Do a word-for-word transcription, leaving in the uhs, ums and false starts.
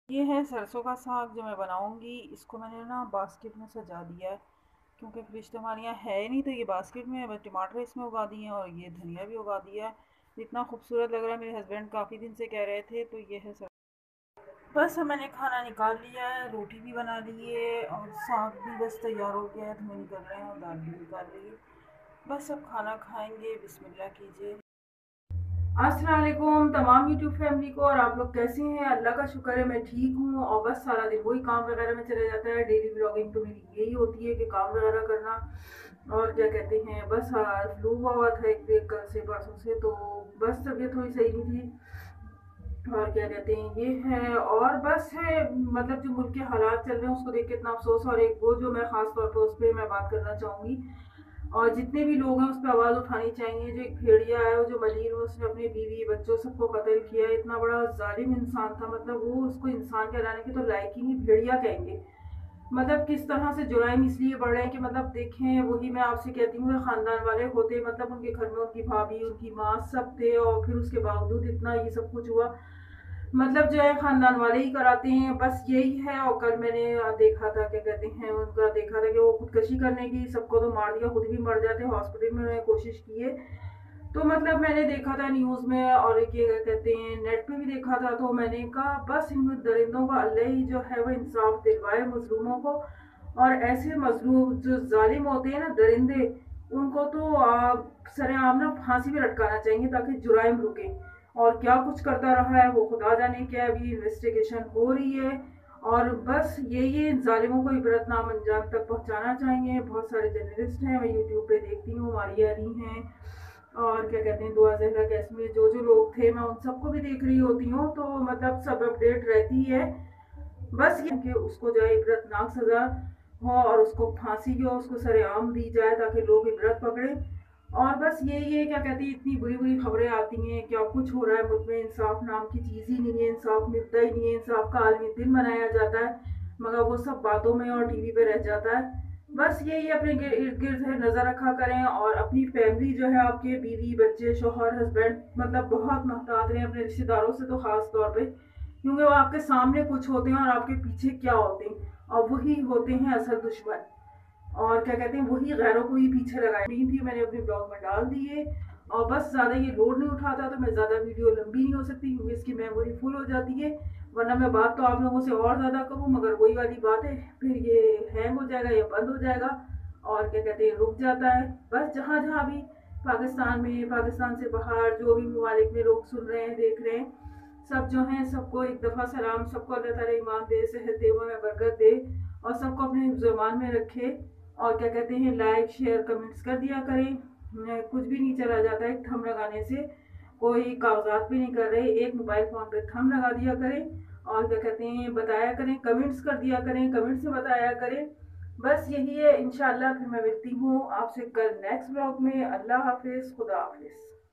ये है सरसों का साग जो मैं बनाऊंगी। इसको मैंने ना बास्केट में सजा दिया है क्योंकि फ्रिज तो हमारे यहाँ है ही नहीं, तो ये बास्केट में है। टमाटर इसमें उगा दिए हैं और ये धनिया भी उगा दिया है। इतना खूबसूरत लग रहा है, मेरे हस्बैंड काफ़ी दिन से कह रहे थे। तो ये है सर, बस अब मैंने खाना निकाल लिया है, रोटी भी बना ली है और साग भी बस तैयार हो गया है, धुएं निकल रहे हैं और दाल भी निकाल ली है। बस अब खाना खाएंगे। बिस्मिल्लाह कीजिए। अस्सलाम वालेकुम तमाम यूट्यूब फैमिली को। और आप लोग कैसे हैं? अल्लाह का शुक्र है मैं ठीक हूँ। और बस सारा दिन वही काम वगैरह में चले जाता है। डेली ब्लॉगिंग तो मेरी यही होती है कि काम वगैरह करना। और क्या कहते हैं, बस फ्लू हुआ हुआ था एक एक कल से परसों से, तो बस तबीयत थोड़ी सही नहीं थी। और क्या कहते हैं, ये है और बस है, मतलब जो मुल्क के हालात चल रहे हैं उसको देख के इतना अफसोस। और एक वो जो मैं खास तौर पर उस पर मैं बात करना चाहूँगी, और जितने भी लोग हैं उस पर आवाज़ उठानी चाहिए। जो एक भेड़िया है, वो जो मलिर है, उसने अपनी बीवी बच्चों सबको कत्ल किया है। इतना बड़ा जालिम इंसान था, मतलब वो उसको इंसान कहलाने की तो लायक ही नहीं, भेड़िया कहेंगे। मतलब किस तरह से जुराइम इसलिए बढ़ रहे हैं कि मतलब देखें, वही मैं आपसे कहती हूँ, खानदान वाले होते, मतलब उनके घर में उनकी भाभी उनकी माँ सब थे, और फिर उसके बावजूद इतना ये सब कुछ हुआ। मतलब जो है खानदान वाले ही कराते हैं, बस यही है। और कल मैंने देखा था, क्या कहते हैं, उनका देखा था कि वो खुदकशी करने की, सबको तो मार दिया, खुद भी मर जाते। हॉस्पिटल में उन्होंने कोशिश की है। तो मतलब मैंने देखा था न्यूज़ में, और ये क्या कहते हैं नेट पे भी देखा था। तो मैंने कहा बस इन दरिंदों का अल्लाह ही जो है वो इंसाफ दिलवाए मजलूमों को। और ऐसे मजलूम जो जालिम होते हैं ना, दरिंदे, उनको तो आ, सरेआम ना फांसी पे लटकाना चाहिए ताकि जुराइम रुके। और क्या कुछ करता रहा है वो खुदा जाने, क्या अभी इन्वेस्टिगेशन हो रही है। और बस ये ये जालिमों को इबरतनाम अंजाम तक पहुंचाना चाहिए। बहुत सारे जर्नलिस्ट हैं, मैं यूट्यूब पे देखती हूँ, मारिया अली हैं, और क्या कहते हैं दुआ जहरा कैसमी, जो जो लोग थे मैं उन सबको भी देख रही होती हूँ। तो मतलब सब अपडेट रहती है। बस ये कि उसको जो है इबरतनाक सजा हो, और उसको फांसी की हो, उसको सरेआम दी जाए ताकि लोग इबरत पकड़े। और बस ये ये क्या कहते हैं, इतनी बुरी बुरी खबरें आती हैं, क्या कुछ हो रहा है मुल्क में। इंसाफ नाम की चीज़ ही नहीं है, इंसाफ मिलता ही नहीं है। इंसाफ का आलमी दिन मनाया जाता है, मगर वो सब बातों में और टीवी पे रह जाता है। बस यही, अपने इर्द गिर्द है नज़र रखा करें, और अपनी फैमिली जो है, आपके बीवी बच्चे शोहर हस्बैंड, मतलब बहुत मोहतात रहें अपने रिश्तेदारों से, तो ख़ास तौर पे, क्योंकि वो आपके सामने कुछ होते हैं और आपके पीछे क्या होते हैं, और वही होते हैं असल दुश्मन। और क्या कहते हैं, वही गैरों को ही पीछे लगाए थी। मैंने अपने ब्लॉग में डाल दी है। और बस ज़्यादा ये लोड नहीं उठाता, तो मैं ज़्यादा वीडियो लंबी नहीं हो सकती क्योंकि इसकी मेमोरी फुल हो जाती है। वरना मैं बात तो आप लोगों से और ज़्यादा करूँ, मगर वही वाली बात है, फिर ये हैंग हो जाएगा या बंद हो जाएगा, और क्या कहते हैं रुक जाता है। बस जहाँ जहाँ भी पाकिस्तान में, पाकिस्तान से बाहर जो भी ममालिक में लोग सुन रहे हैं देख रहे हैं, सब जो हैं सबको एक दफ़ा सलाम। सबको अल्लाह ताला ईमान दे, सेहत दे, में बरकत दे, और सबको अपने ज़ुबान में रखे। और क्या कहते हैं, लाइक शेयर कमेंट्स कर दिया करें। कुछ भी नहीं चला जाता है थंब लगाने से, कोई कागजात भी नहीं कर रहे, एक मोबाइल फ़ोन पे थंब लगा दिया करें। और क्या कहते हैं, बताया करें, कमेंट्स कर दिया करें, कमेंट से बताया करें। बस यही है। इंशाल्लाह फिर मैं मिलती हूँ आपसे कल नेक्स्ट ब्लॉग में। अल्लाह हाफिज़, खुदा हाफिज़।